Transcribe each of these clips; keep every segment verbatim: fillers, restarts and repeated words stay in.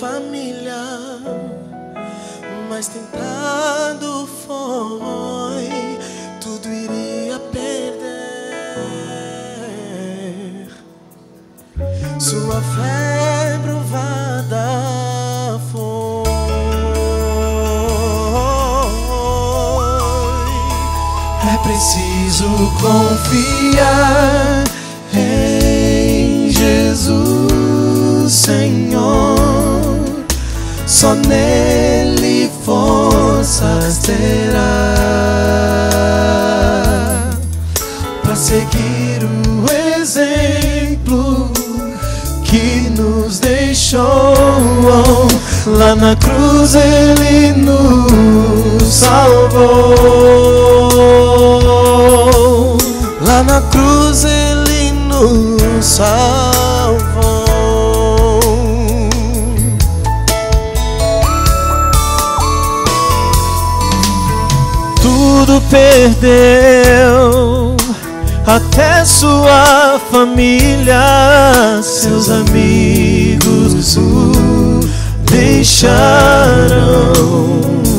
família, mas tentado foi, tudo iria perder. Sua fé provada foi. É preciso confiar em Jesus, Senhor. Só nele forças terá para seguir o exemplo que nos deixou. Lá na cruz ele nos salvou. Lá na cruz ele nos salvou. Tudo perdeu, até sua família, seus amigos o deixaram.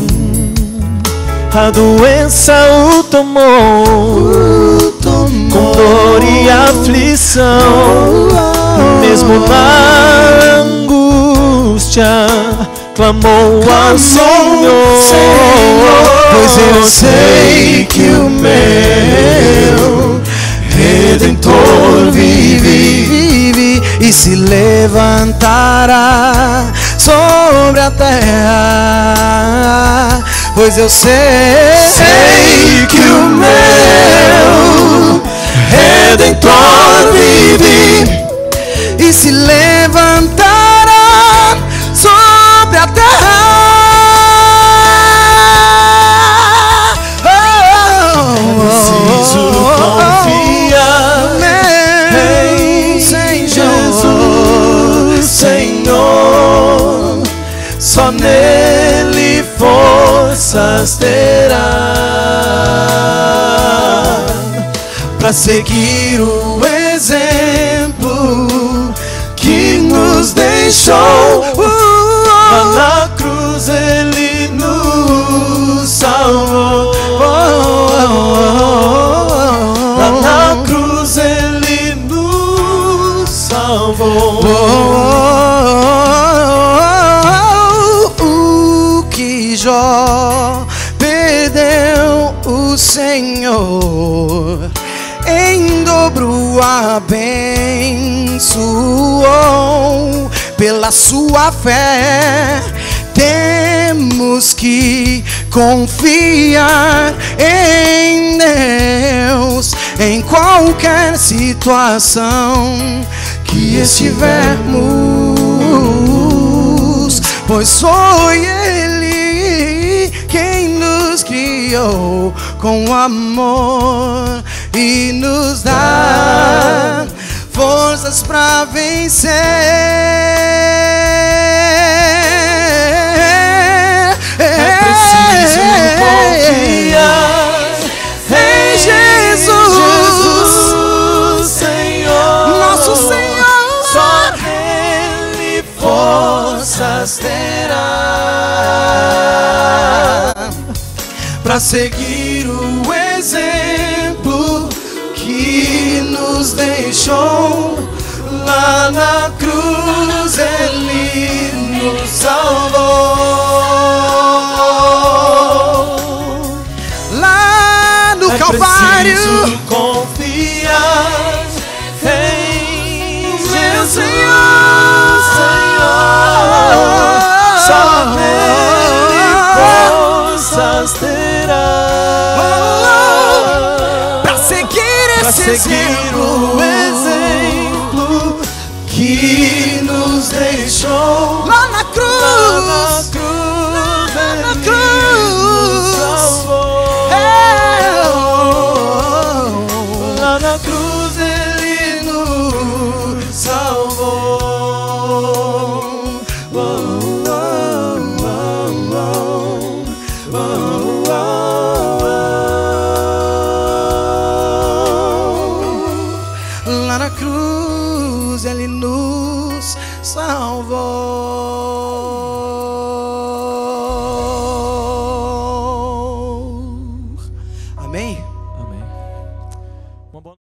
A doença o tomou, o tomou. Com dor e aflição, mesmo na angústia clamou ao Senhor, Senhor, pois eu sei que o meu Redentor vive, vive e se levantará sobre a terra. Pois eu sei, sei que o meu Redentor vive e se levantará sobre a terra. Oh, preciso confiar em Jesus, Senhor. Só nele forças terá para seguir o exemplo que nos deixou. Lá na cruz ele nos salvou. Lá na cruz ele nos salvou. O que Jó perdeu, o Senhor em dobro abençoou. Pela sua fé temos que confiar em Deus em qualquer situação que estivermos, pois foi Ele quem nos criou com amor e nos dá forças para vencer. É preciso confiar em Jesus, Jesus, Senhor, nosso Senhor. Só nele forças terá para seguir o exemplo que nos deixou. Lá na cruz ele nos salvou. Lá no é Calvário preciso confiar em Jesus, Senhor, Senhor. Só nele forças terá para seguir esse seguir o exemplo que nos deixou. Lá na cruz, lá na cruz, lá na cruz, salvou. Lá na cruz ele nos salvou. Oh, oh, oh, oh, oh, oh. Lá na cruz ele nos salvou. Uma boa